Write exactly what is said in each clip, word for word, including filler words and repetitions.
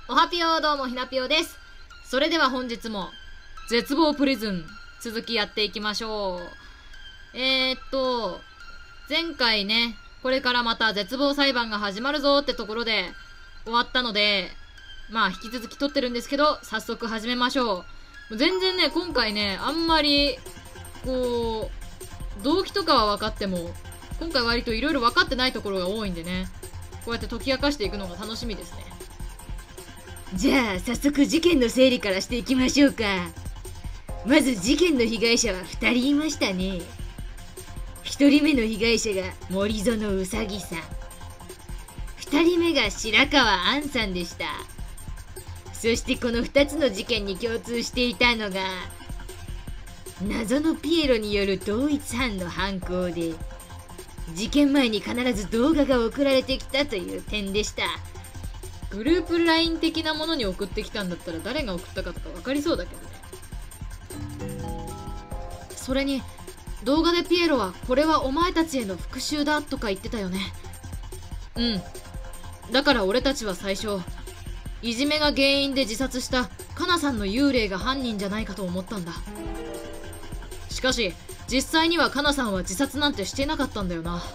おはぴょー、どうもひなぴょーです。それでは本日も絶望プリズン続きやっていきましょう。えー、っと前回ね、これからまた絶望裁判が始まるぞってところで終わったので、まあ引き続き撮ってるんですけど、早速始めましょう。全然ね、今回ね、あんまりこう動機とかは分かっても、今回割といろいろ分かってないところが多いんでね、こうやって解き明かしていくのが楽しみですね。 じゃあ早速事件の整理からしていきましょうか。まず事件の被害者はふたりいましたね。ひとりめの被害者が森園うさぎさん、ふたりめが白川杏さんでした。そしてこのふたつの事件に共通していたのが、謎のピエロによる同一犯の犯行で、事件前に必ず動画が送られてきたという点でした。 グループ ライン 的なものに送ってきたんだったら誰が送ったかとか分かりそうだけどね。それに動画でピエロはこれはお前たちへの復讐だとか言ってたよね。うん。だから俺たちは最初、いじめが原因で自殺したカナさんの幽霊が犯人じゃないかと思ったんだ。しかし実際にはカナさんは自殺なんてしてなかったんだよな。 はい。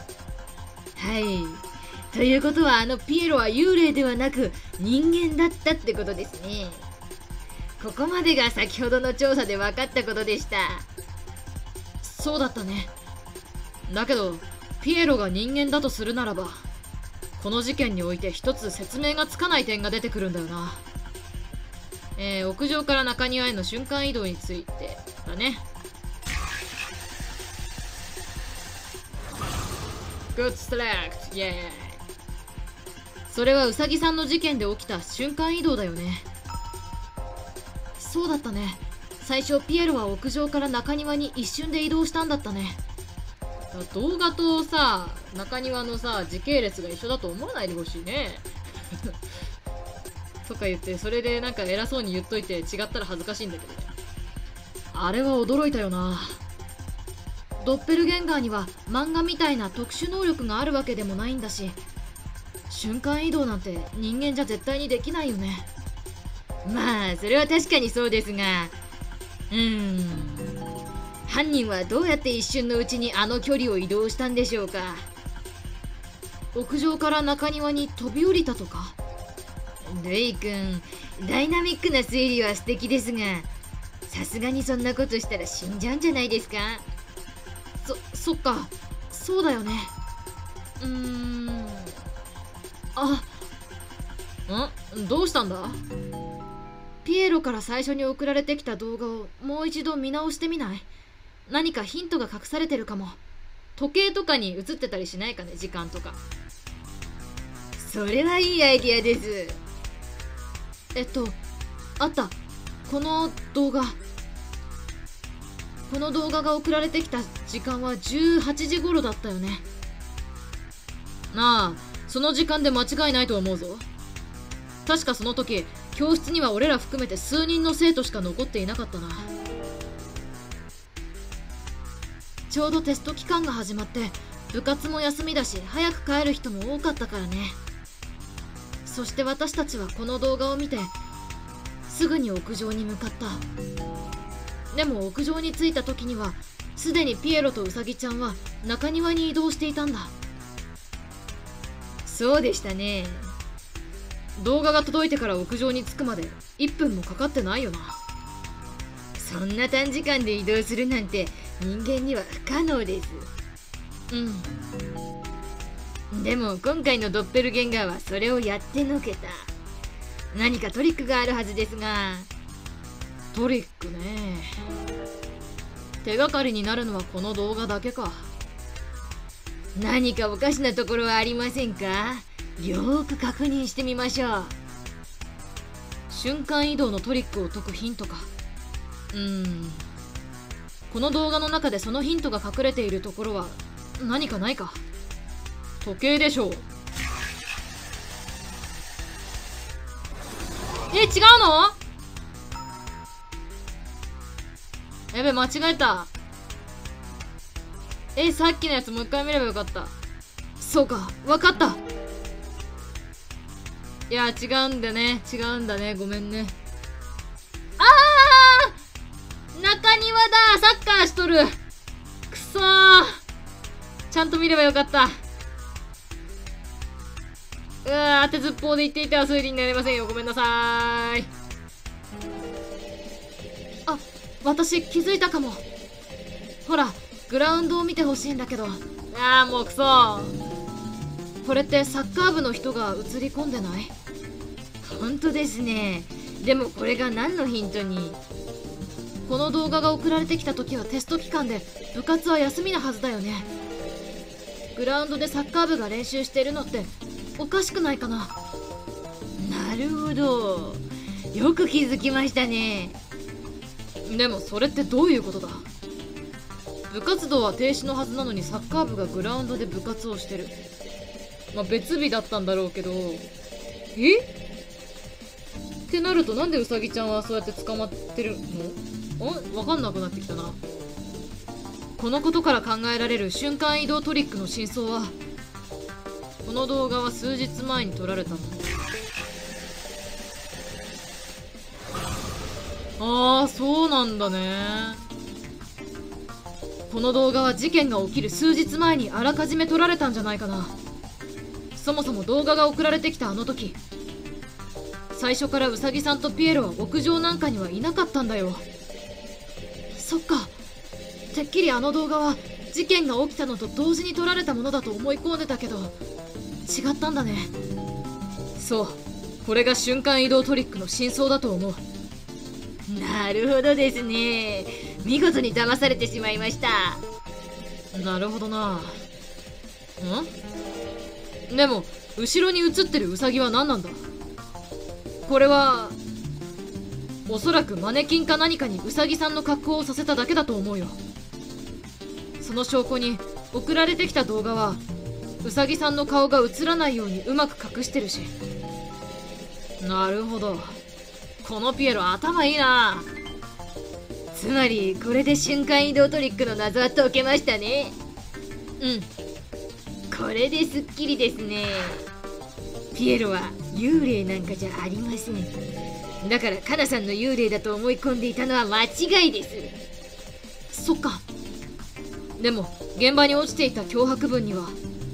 ということはあのピエロは幽霊ではなく人間だったってことですね。ここまでが先ほどの調査で分かったことでした。 そうだったね。だけどピエロが人間だとするならば、この事件において一つ説明がつかない点が出てくるんだよな。えー、屋上から中庭への瞬間移動についてだね。Good select! イエーイ。それはウサギさんの事件で起きた瞬間移動だよね。そうだったね。最初ピエロは屋上から中庭に一瞬で移動したんだったね。動画とさ、中庭のさ、時系列が一緒だと思わないでほしいね。とか言って、それでなんか偉そうに言っといて違ったら恥ずかしいんだけどね。あれは驚いたよな。ドッペルゲンガーには漫画みたいな特殊能力があるわけでもないんだし、瞬間移動なんて人間じゃ絶対にできないよね。 まあそれは確かにそうですが、うーん犯人はどうやって一瞬のうちにあの距離を移動したんでしょうか。 屋上から中庭に飛び降りたとか。 ルイ君、ダイナミックな推理は素敵ですが、さすがにそんなことしたら死んじゃうんじゃないですか。 そ、そっか、そうだよね。うーん。あ、ん？どうしたんだ？ピエロから最初に送られてきた動画をもう一度見直してみない？何かヒントが隠されてるかも。時計とかに映ってたりしないかね、時間とか。 それはいいアイディアです。 えっと、あった。この動画。この動画が送られてきた時間はじゅうはちじ頃だったよね。なあ、その時間で間違いないと思うぞ。確かその時、教室には俺ら含めて数人の生徒しか残っていなかったな。ちょうどテスト期間が始まって部活も休みだし、早く帰る人も多かったからね。そして私たちはこの動画を見てすぐに屋上に向かった。でも屋上に着いた時にはすでにピエロとウサギちゃんは中庭に移動していたんだ。 そうでしたね。 動画が届いてから屋上に着くまでいっぷんもかかってないよな。 そんな短時間で移動するなんて人間には不可能です。 うん。 でも今回のドッペルゲンガーはそれをやってのけた。何かトリックがあるはずですが。 トリックね。手がかりになるのはこの動画だけか。 何かおかしなところはありませんか？よーく確認してみましょう。 瞬間移動のトリックを解くヒントか。うーん。この動画の中でそのヒントが隠れているところは何かないか。時計でしょう。え、違うの？やべ、間違えた。え、さっきのやつもう一回見ればよかった。そうか、わかった。 いや違うんだね、違うんだね、ごめんね。あー、中庭だ、サッカーしとる。くそー、ちゃんと見ればよかった。うわー、当てずっぽうで言っていては推理になりませんよ、ごめんなさーい。あ、私気づいたかも。ほら、グラウンドを見てほしいんだけど。あー、もうくそー。これってサッカー部の人が映り込んでない？ 本当ですね。でもこれが何のヒントに？ この動画が送られてきた時はテスト期間で部活は休みなはずだよね。グラウンドでサッカー部が練習してるのっておかしくないかな？ なるほど、よく気づきましたね。 でもそれってどういうことだ？部活動は停止のはずなのにサッカー部がグラウンドで部活をしてる。まあ別日だったんだろうけど、えってなるとなんでウサギちゃんはそうやって捕まってるの？あ、わかんなくなってきたな。このことから考えられる瞬間移動トリックの真相は、この動画は数日前に撮られたの。ああ、そうなんだね。この動画は事件が起きる数日前にあらかじめ撮られたんじゃないかな。そもそも動画が送られてきたあの時、最初からウサギさんとピエロは屋上なんかにはいなかったんだよ。そっか、てっきりあの動画は事件が起きたのと同時に撮られたものだと思い込んでたけど、違ったんだね。そう、これが瞬間移動トリックの真相だと思う。 なるほどですね。見事に騙されてしまいました。 なるほどな。ん？でも後ろに映ってるウサギは何なんだ？これはおそらくマネキンか何かにウサギさんの格好をさせただけだと思うよ。その証拠に送られてきた動画はウサギさんの顔が映らないようにうまく隠してるし。なるほど、このピエロ頭いいな。 つまりこれで瞬間移動トリックの謎は解けましたね。 うん、 これですっきりですね。ピエロは幽霊なんかじゃありません。だからカナさんの幽霊だと思い込んでいたのは間違いです。 そっか。でも現場に落ちていた脅迫文には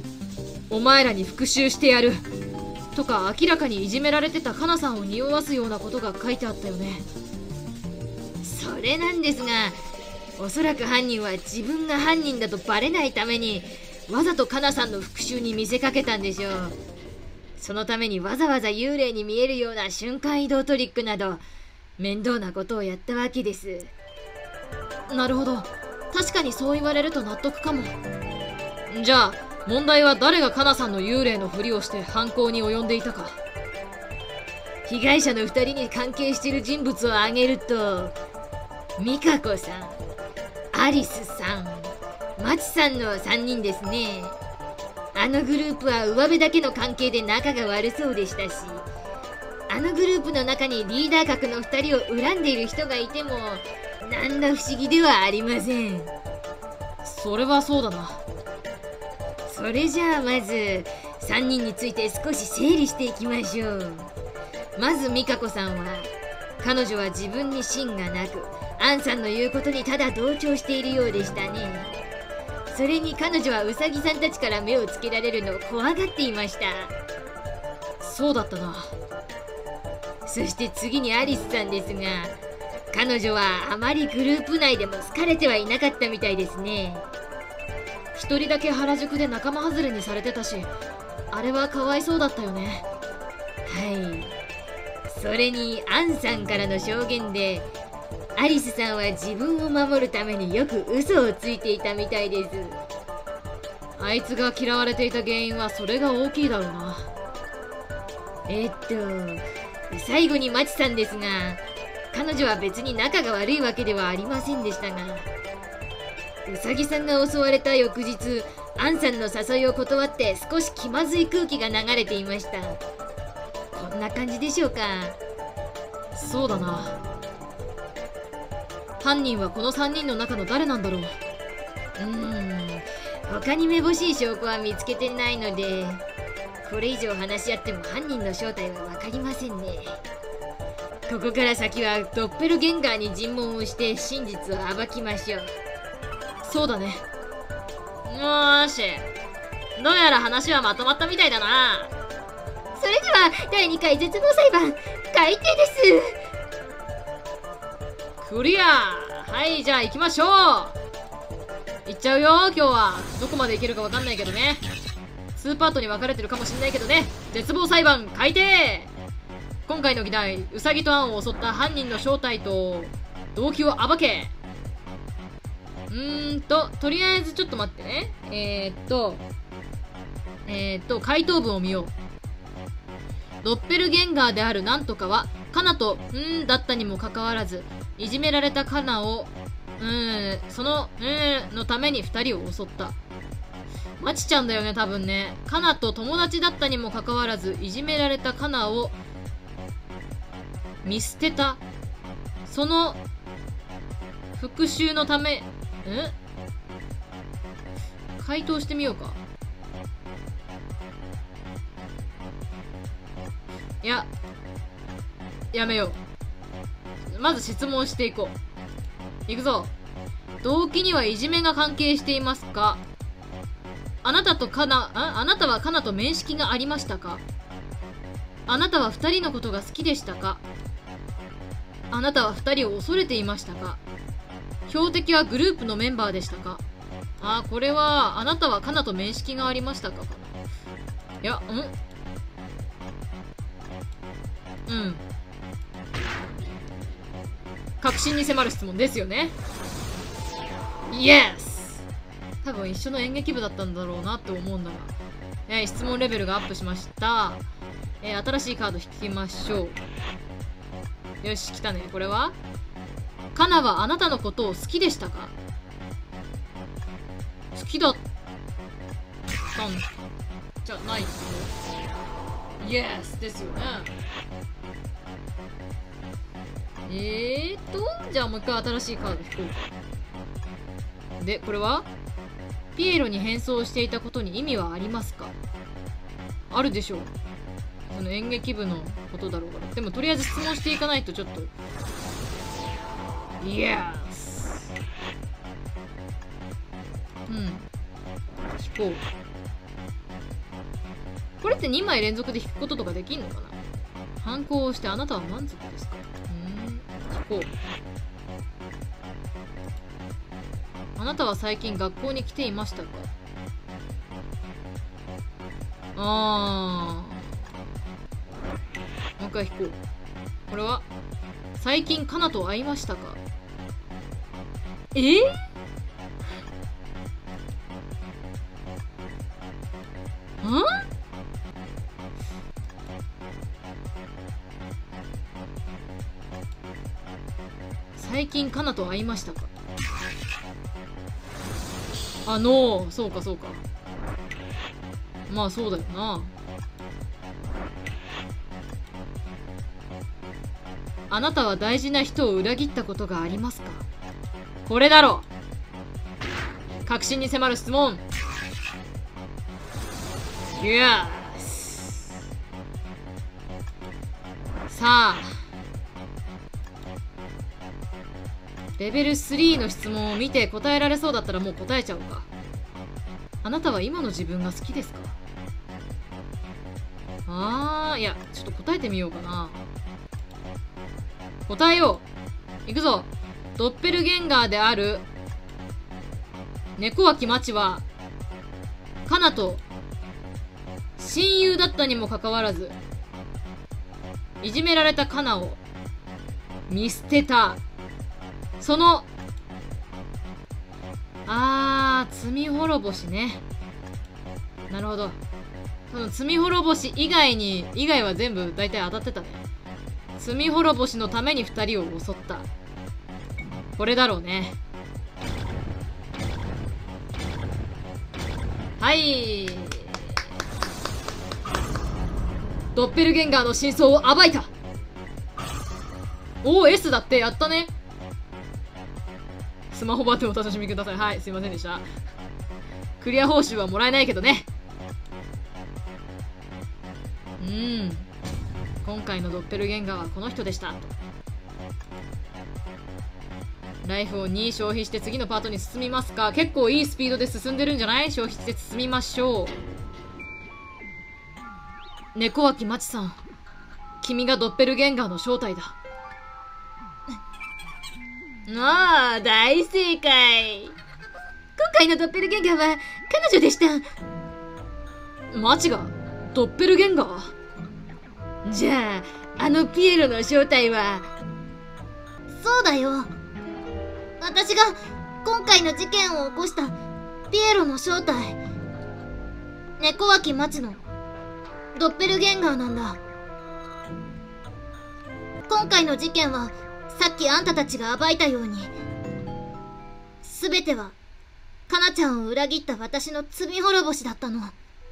「お前らに復讐してやる」とか明らかにいじめられてたカナさんを匂わすようなことが書いてあったよね。 それなんですが、おそらく犯人は自分が犯人だとバレないためにわざとカナさんの復讐に見せかけたんでしょう。そのためにわざわざ幽霊に見えるような瞬間移動トリックなど面倒なことをやったわけです。 なるほど、確かにそう言われると納得かも。じゃあ問題は誰がカナさんの幽霊のふりをして犯行に及んでいたか。 被害者のふたりに関係している人物を挙げると、ミカコさん、アリスさん、マチさんのさんにんですね。あのグループは上辺だけの関係で仲が悪そうでしたし、あのグループの中にリーダー格のふたりを恨んでいる人がいても何ら不思議ではありません。 それはそうだな。 それじゃあまずさんにんについて少し整理していきましょう。まずミカコさんは、彼女は自分に芯がなくアンさんの言うことにただ同調しているようでしたね。それに彼女はウサギさんたちから目をつけられるのを怖がっていました。 そうだったな。 そして次にアリスさんですが、彼女はあまりグループ内でも好かれてはいなかったみたいですね。 一人だけ原宿で仲間外れにされてたし、あれはかわいそうだったよね。 はい。それにアンさんからの証言で、アリスさんは自分を守るためによく嘘をついていたみたいです。 あいつが嫌われていた原因はそれが大きいだろうな。 えっと最後にマチさんですが、彼女は別に仲が悪いわけではありませんでしたが、ウサギさんが襲われた翌日、アンさんの誘いを断って少し気まずい空気が流れていました。こんな感じでしょうか。 そうだな。犯人はこのさんにんの中の誰なんだろう。うーん他にめぼしい証拠は見つけてないので、 これ以上話し合っても犯人の正体は分かりませんね。ここから先はドッペルゲンガーに尋問をして真実を暴きましょう。 そうだね。よーし、どうやら話はまとまったみたいだな。 それではだいにかい絶望裁判開廷です。 クリア。はい、じゃあ行きましょう。行っちゃうよ。今日はどこまで行けるか分かんないけどね。にパートに分かれてるかもしんないけどね。絶望裁判開廷。今回の議題、ウサギとアンを襲った犯人の正体と動機を暴け。うーんととりあえずちょっと待ってね。えー、っとえー、っと回答文を見よう。ドッペルゲンガーであるなんとかはカナと「ん」だったにもかかわらず、いじめられたカナを「うん」その「うん」のためにふたりを襲った。マチちゃんだよね、多分ね。カナと友達だったにもかかわらず、いじめられたカナを見捨てた。その復讐のため、ん回答してみようか。いや、やめよう。まず質問していこう。いくぞ。動機にはいじめが関係していますか？あなたとカナ、あ、あなたはカナと面識がありましたか？あなたは二人のことが好きでしたか？あなたは二人を恐れていましたか？標的はグループのメンバーでしたか？あ、これは、あなたはカナと面識がありましたかかな。いや、んうん。確信に迫る質問ですよね。イエス。多分一緒の演劇部だったんだろうなって思うんだが、えー、質問レベルがアップしました。えー、新しいカード引きましょう。よし、来たね。これはカナはあなたのことを好きでしたか？好きだったんじゃないの？イエスですよね。えーとじゃあもう一回新しいカード引こうか。で、これはピエロに変装していたことに意味はありますか？あるでしょう。その演劇部のことだろうから。でもとりあえず質問していかないとちょっと。イエス。うん。引こう。これってにまい連続で引くこととかできんのかな？反抗をしてあなたは満足ですか？うん。引こう。あなたは最近学校に来ていましたか？あー。もう一回引こう。これは最近カナと会いましたか？えー、ん？最近カナと会いましたか？あのー、そうかそうか。まあそうだよな。あなたは大事な人を裏切ったことがありますか？これだろう。確信に迫る質問。イエス。さあレベルスリーの質問を見て答えられそうだったらもう答えちゃおうか。あなたは今の自分が好きですか？あー、いやちょっと答えてみようかな。答えよう。いくぞ。ドッペルゲンガーである猫脇マチはカナと親友だったにもかかわらず、いじめられたカナを見捨てた。そのあー罪滅ぼしね。なるほど。多分罪滅ぼし以外に以外は全部大体当たってたね。罪滅ぼしのためにふたりを襲った。これだろうね。はい。ドッペルゲンガーの真相を暴いた。おお S だって。やったね。スマホバッテンをお楽しみください。はい、すいませんでした。クリア報酬はもらえないけどね。 ん、今回のドッペルゲンガーはこの人でした。ライフをに消費して次のパートに進みますか。結構いいスピードで進んでるんじゃない？消費して進みましょう。猫脇まちさん、君がドッペルゲンガーの正体だ。 ああ、大正解。今回のドッペルゲンガーは彼女でした。 マチがドッペルゲンガー？ じゃあ、あのピエロの正体は？ そうだよ。私が今回の事件を起こしたピエロの正体、猫脇まちのドッペルゲンガーなんだ。今回の事件はさっきあんたたちが暴いたように、全てはかなちゃんを裏切った私の罪滅ぼしだったの。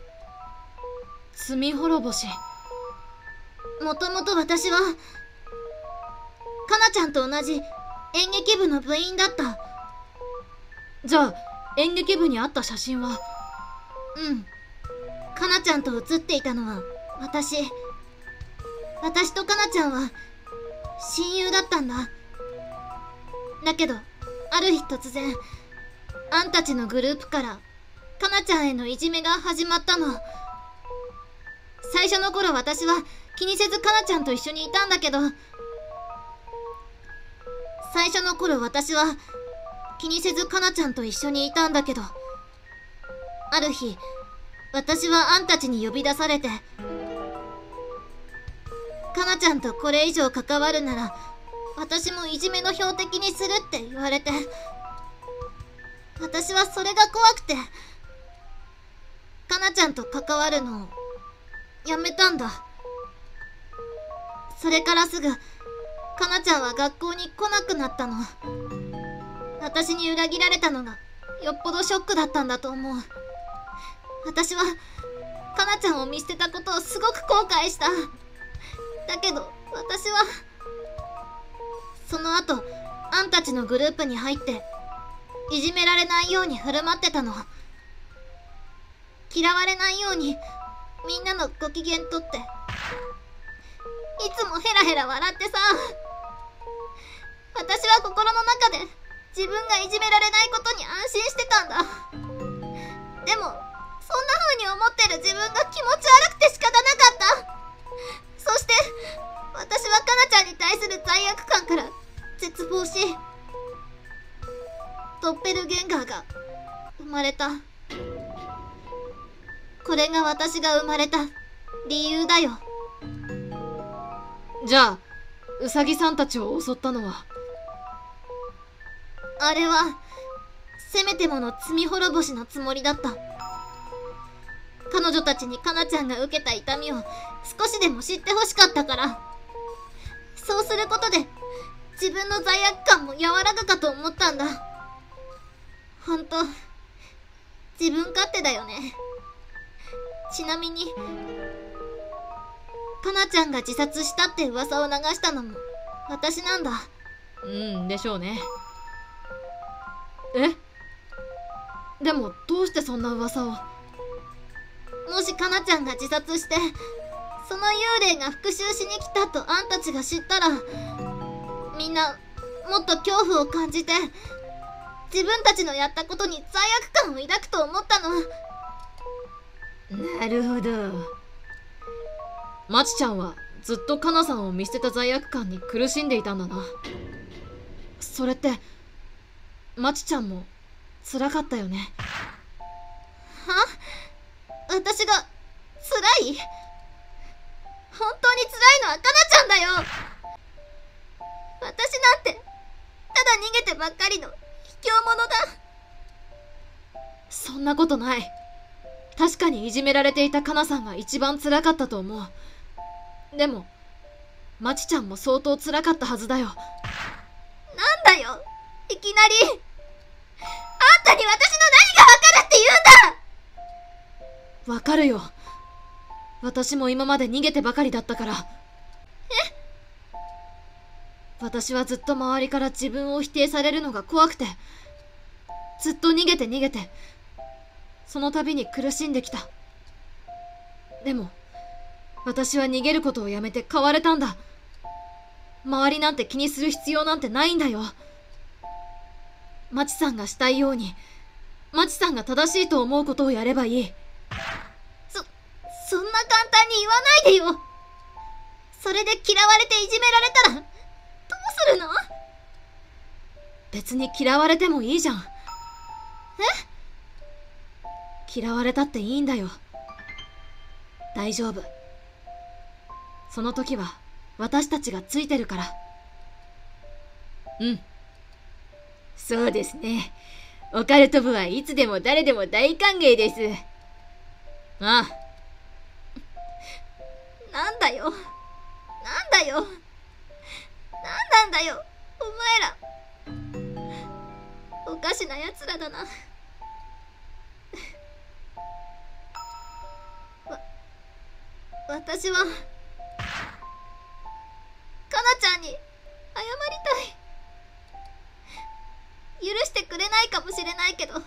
罪滅ぼし？ もともと私はかなちゃんと同じ演劇部の部員だった。 じゃあ演劇部にあった写真は？ うん、かなちゃんと写っていたのは私。私とかなちゃんは親友だったんだ。だけどある日突然、あんたちのグループからかなちゃんへのいじめが始まったの。最初の頃私は気にせずかなちゃんと一緒にいたんだけど、最初の頃私は気にせずかなちゃんと一緒にいたんだけど、ある日私はあんたちに呼び出されて、かなちゃんとこれ以上関わるなら私もいじめの標的にするって言われて、私はそれが怖くてかなちゃんと関わるのをやめたんだ。それからすぐかなちゃんは学校に来なくなったの。私に裏切られたのがよっぽどショックだったんだと思う。私はかなちゃんを見捨てたことをすごく後悔した。だけど私はその後あんたちのグループに入っていじめられないように振る舞ってたの。嫌われないようにみんなのご機嫌とって、いつもヘラヘラ笑ってさ。私は心の中で自分がいじめられないことに安心してたんだ。でもそんな風に思ってる自分が気持ち悪くて仕方なかった。そして私はかなちゃんに対する罪悪感から絶望し、ドッペルゲンガーが生まれた。これが私が生まれた理由だよ。 じゃあウサギさんたちを襲ったのは？ あれはせめてもの罪滅ぼしのつもりだった。彼女たちにかなちゃんが受けた痛みを少しでも知ってほしかったから。そうすることで自分の罪悪感も和らぐかと思ったんだ。ほんと自分勝手だよね。ちなみにかなちゃんが自殺したって噂を流したのも私なんだ。 うんでしょうね。え？でもどうしてそんな噂を？ もしかなちゃんが自殺してその幽霊が復讐しに来たとあんたちが知ったら、みんなもっと恐怖を感じて自分たちのやったことに罪悪感を抱くと思ったの。 なるほど。 まちちゃんはずっとかなさんを見捨てた罪悪感に苦しんでいたんだな。それってまちちゃんも辛かったよね。 は？私が辛い？本当に辛いのはかなちゃんだよ。私なんてただ逃げてばっかりの卑怯者だ。 そんなことない。確かにいじめられていたかなさんが一番辛かったと思う。でもまちちゃんも相当辛かったはずだよ。 なんだよ、いきなり。あんたに私の何がわかるって言うんだ。 わかるよ。私も今まで逃げてばかりだったから。 え？ 私はずっと周りから自分を否定されるのが怖くて、ずっと逃げて逃げて、その度に苦しんできた。でも私は逃げることをやめて変われたんだ。周りなんて気にする必要なんてないんだよ。マチさんがしたいように、マチさんが正しいと思うことをやればいい。 そ、そんな簡単に言わないでよ。それで嫌われていじめられたら、どうするの？ 別に嫌われてもいいじゃん。え？嫌われたっていいんだよ。大丈夫。その時は私たちがついてるから。 うん。そうですね。オカルト部はいつでも誰でも大歓迎です。 ああ。 なんだよ。なんだよ。なんなんだよ。お前ら。おかしな奴らだな。わ、私は、かなちゃんに謝りたい。許してくれないかもしれないけど、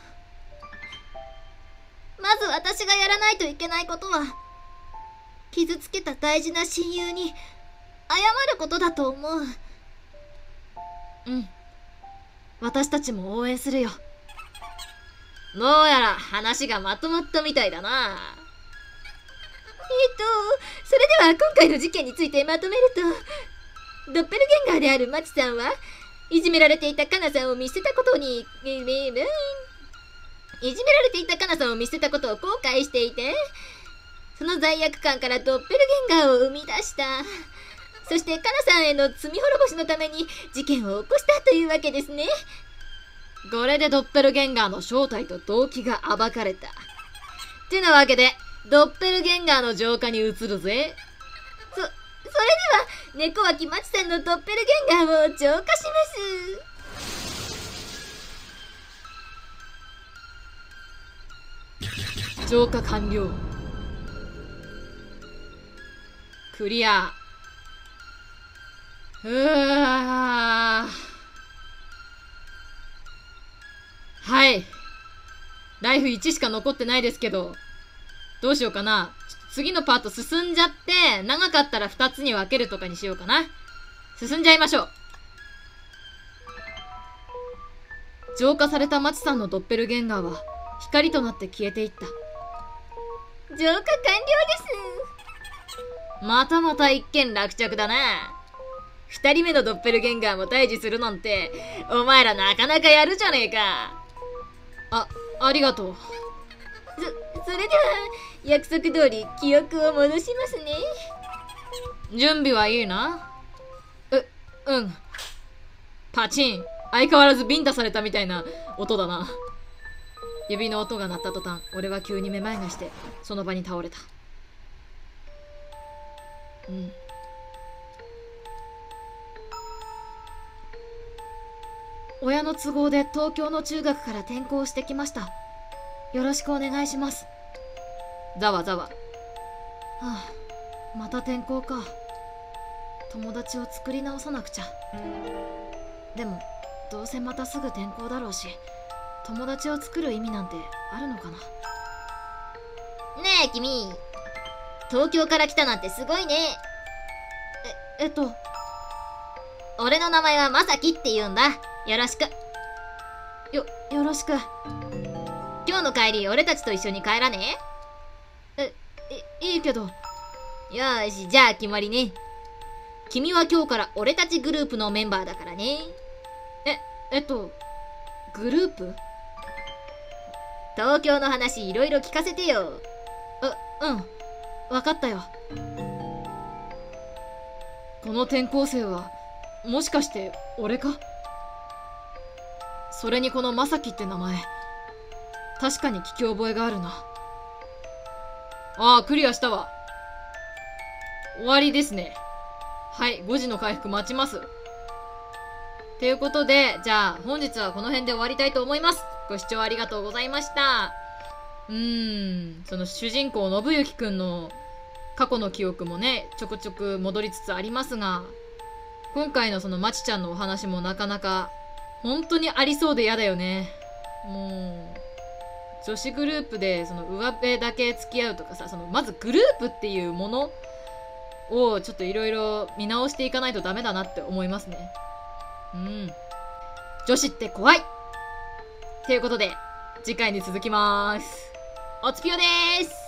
まず私がやらないといけないことは、傷つけた大事な親友に謝ることだと思う。 うん。私たちも応援するよ。 どうやら話がまとまったみたいだな。 えっと、それでは今回の事件についてまとめると、ドッペルゲンガーであるマチさんはいじめられていたカナさんを見捨てたことに、いじめられていたカナさんを見捨てたことを後悔していて、その罪悪感からドッペルゲンガーを生み出した。そしてカナさんへの罪滅ぼしのために事件を起こしたというわけですね。 これでドッペルゲンガーの正体と動機が暴かれた。ってなわけで、ドッペルゲンガーの浄化に移るぜ。 そ、それでは、猫脇マチさんのドッペルゲンガーを浄化します。浄化完了。クリア。うわー。はい。ライフいちしか残ってないですけど、どうしようかな。次のパート進んじゃって、長かったらふたつに分けるとかにしようかな。進んじゃいましょう。浄化されたマチさんのドッペルゲンガーは、光となって消えていった。 浄化完了です。 またまた一件落着だな。二人目のドッペルゲンガーも退治するなんて、お前らなかなかやるじゃねえか。 あ、ありがとう。 そ、それでは、約束通り記憶を戻しますね。 準備はいいな？う、うん。パチン。相変わらずビンタされたみたいな音だな。指の音が鳴った途端、俺は急にめまいがして、その場に倒れた。うん。親の都合で東京の中学から転校してきました。よろしくお願いします。ざわざわ。はあ、また転校か。友達を作り直さなくちゃ。でも、どうせまたすぐ転校だろうし、友達を作る意味なんてあるのかな。 ねえ君、東京から来たなんてすごいね。 え、えっと、 俺の名前はまさきって言うんだ。よろしく。 よ、よろしく。 今日の帰り、俺たちと一緒に帰らねえ、い、いいけど。 よーし、じゃあ決まりね。君は今日から俺たちグループのメンバーだからね。 え、えっと、グループ？ 東京の話いろいろ聞かせてよ。 う、うん。わかったよ。この転校生は、もしかして俺か？それにこのまさきって名前、確かに聞き覚えがあるな。ああ、クリアしたわ。終わりですね。はい、ごじの回復待ちます。ということで、じゃあ本日はこの辺で終わりたいと思います。ご視聴ありがとうございました。うーん、その主人公信行くんの過去の記憶もね、ちょくちょく戻りつつありますが、今回のそのまちちゃんのお話もなかなか本当にありそうで嫌だよね。もう女子グループでその上辺だけ付き合うとかさ、そのまずグループっていうものをちょっといろいろ見直していかないとダメだなって思いますね。うん。女子って怖いということで、次回に続きます。おつぴよです。